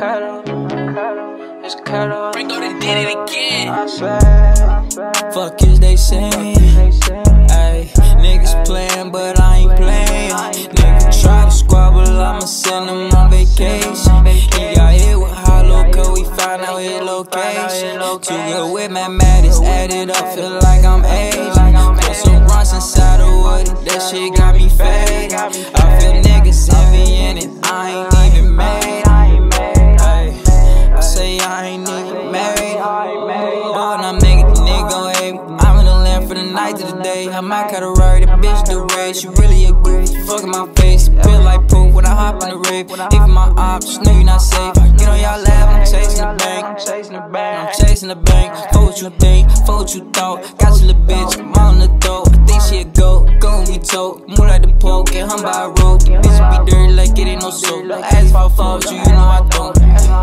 It's Curto. Ringo done did it again. I said, fuck is they saying? Ayy, niggas playing, but I ain't playing. Niggas try to squabble, I'ma send them on vacation. He got hit with hollow, cause we found out his location. Too good with mathematics, add it up, feel like I'm aging. Put some runs inside of wood, that shit got me faded. I feel niggas envying it, I ain't even made. Ay, I say I ain't even married, but when I make it, the nigga gon' hate me. I'm in the land for the night to the day. I might cut a ride, the bitch do race. She really a goof, she fucking my face. Feel like poop when I hop in the rave. Even my ops know you not safe. I get on y'all lab, I'm chasing the bank. I'm chasing the bank. Fuck what you think, fuck what you thought. Got you little bitch, I'm on the throat. I think she a goat, gon' be told. More like the poke, get hung by a rope. Bitch be dirty like it ain't no soap. Ask if I fall with you, you know I don't.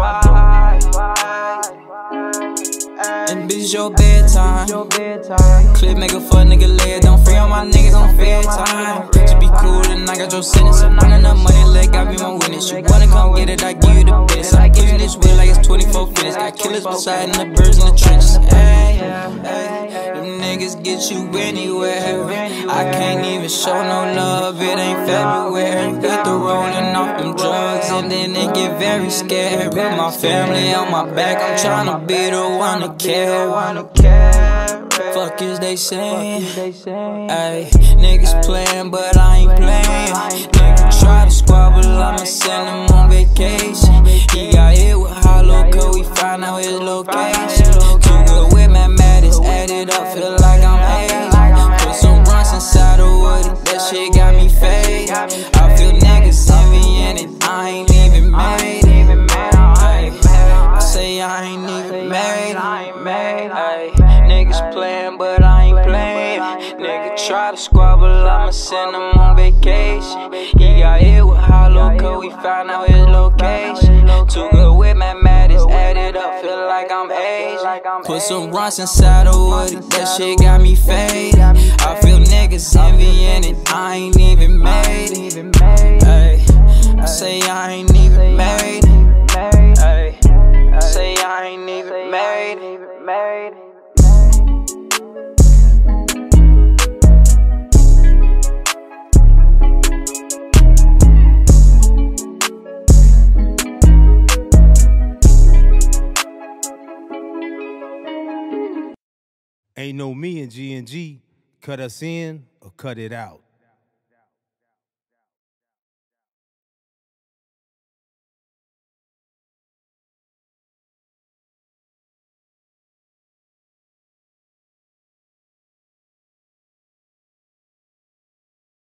And bitch, your bedtime. Clip make a fuck nigga lay it. Don't free on my niggas on fair time. Just be cool and I got your sentence. I'm running up money, let God be my witness. You wanna come get it, I give you the best. I'm pushing this wheel like it's 24 fitness. Got killers beside and the birds in the trenches. Ay, them niggas get you anywhere. I can't even show no love, it ain't February. Hit the rolling off them drugs and then they get very scared. With my family on my back, I'm tryna be the one to care. Fuck is they saying? Ayy, niggas playing, but I ain't playing. Niggas try to squabble, I'ma send them on vacation. He got hit with hollow, cause we found out his location. Too good with mathematics, add it up, feel like I'm aging. Put some runs inside of wood, that shit got me faded. I feel niggas envying it, I ain't even made it. I say I ain't even married. Ay, niggas playing, but I ain't playing. Nigga try to squabble, I'ma send them on vacation. He got hit with hollow, cause we found out his location. Too good with mathematics, add it up, feel like I'm aging. Put some runs inside of wood, that shit got me faded. I feel niggas envying it, I ain't even made it. Ay, I say I ain't even married. Ay, I say I ain't even married. Ain't no me and G&G, cut us in or cut it out.